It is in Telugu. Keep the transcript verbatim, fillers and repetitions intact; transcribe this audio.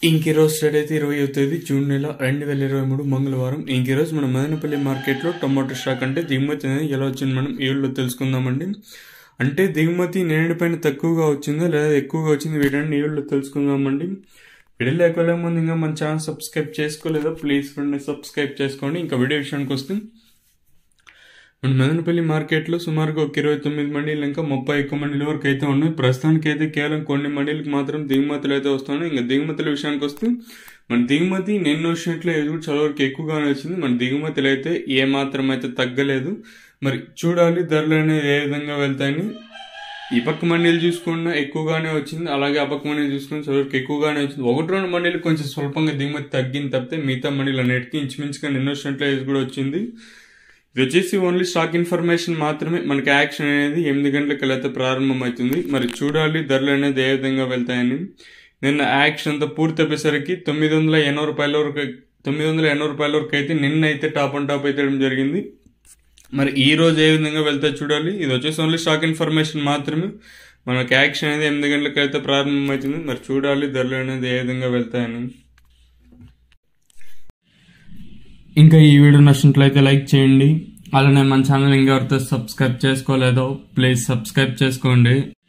ఇంక ఈరోజు స్టార్ట్ అయితే ఇరవై తేదీ జూన్ నెల రెండు వేల ఇరవై మూడు మంగళవారం. ఇంక ఈరోజు మన మదనపల్లి మార్కెట్లో టొమాటో స్టాక్ అంటే దిగుమతి అనేది ఎలా వచ్చింది మనం ఈ వీడియోలో తెలుసుకుందామండి. అంటే దిగుమతి నేడు పైన తక్కువగా వచ్చిందా లేదా ఎక్కువగా వచ్చింది వీడియోని ఈ వీడియోలో తెలుసుకుందామండి. వీడియో లేకపోలే ముందు ఇంకా మన ఛానల్ సబ్స్క్రైబ్ చేసుకోలేదా ప్లీజ్ ఫ్రెండ్ సబ్స్క్రైబ్ చేసుకోండి. ఇంకా వీడియో విషయానికి వస్తే మన మదనపల్లి మార్కెట్లో సుమారుగా ఒక ఇరవై తొమ్మిది మండీలు ఇంకా ముప్పై ఎక్కువ మండీల వరకు అయితే ఉన్నాయి. ప్రస్తుతానికి అయితే కేవలం కొన్ని మండీలకు మాత్రం దిగుమతులు అయితే వస్తున్నాయి. ఇంకా దిగుమతుల విషయానికి వస్తే మన దిగుమతి నిన్న వచ్చినట్లు ఇది కూడా చాలా వరకు ఎక్కువగానే వచ్చింది. మన దిగుమతులు అయితే ఏ మాత్రం అయితే తగ్గలేదు. మరి చూడాలి ధరలు అనేది ఏ విధంగా వెళ్తాయని. ఈ పక్క మండీలు చూసుకున్నా ఎక్కువగానే వచ్చింది, అలాగే ఆ పక్క మండీలు చూసుకుని చాలా వరకు ఎక్కువగానే వచ్చింది. ఒకటి రెండు మండీలు కొంచెం స్వల్పంగా దిగుమతి తగ్గింది తప్పితే మిగతా మండీలు అన్నిటికీ ఇంచుమించుగా నిన్న వచ్చినట్లు ఇది కూడా వచ్చింది. ఇది వచ్చేసి ఓన్లీ స్టాక్ ఇన్ఫర్మేషన్ మాత్రమే. మనకి యాక్షన్ అనేది ఎనిమిది గంటలకు అయితే ప్రారంభమవుతుంది. మరి చూడాలి ధరలు అనేది ఏ విధంగా వెళ్తాయని. నిన్న యాక్షన్ అంతా పూర్తి అయిపోయేసరికి తొమ్మిది వందల ఎనభై రూపాయల వరకు తొమ్మిది వందల ఎనభై రూపాయల వరకు అయితే నిన్న అయితే టాప్ అండ్ టాప్ అయితే జరిగింది. మరి ఈ రోజు ఏ విధంగా వెళ్తాయి చూడాలి. ఇది వచ్చేసి ఓన్లీ స్టాక్ ఇన్ఫర్మేషన్ మాత్రమే. మనకి యాక్షన్ అనేది ఎనిమిది గంటలకు అయితే ప్రారంభమవుతుంది. మరి చూడాలి ధరలు అనేది ఏ విధంగా వెళ్తాయని. ఇంకా ఈ వీడియో నచ్చినట్లయితే లైక్ చేయండి. అలానే మన ఛానల్ ఇంకా ఎవరితో సబ్స్క్రైబ్ చేసుకోలేదో ప్లీజ్ సబ్స్క్రైబ్ చేసుకోండి.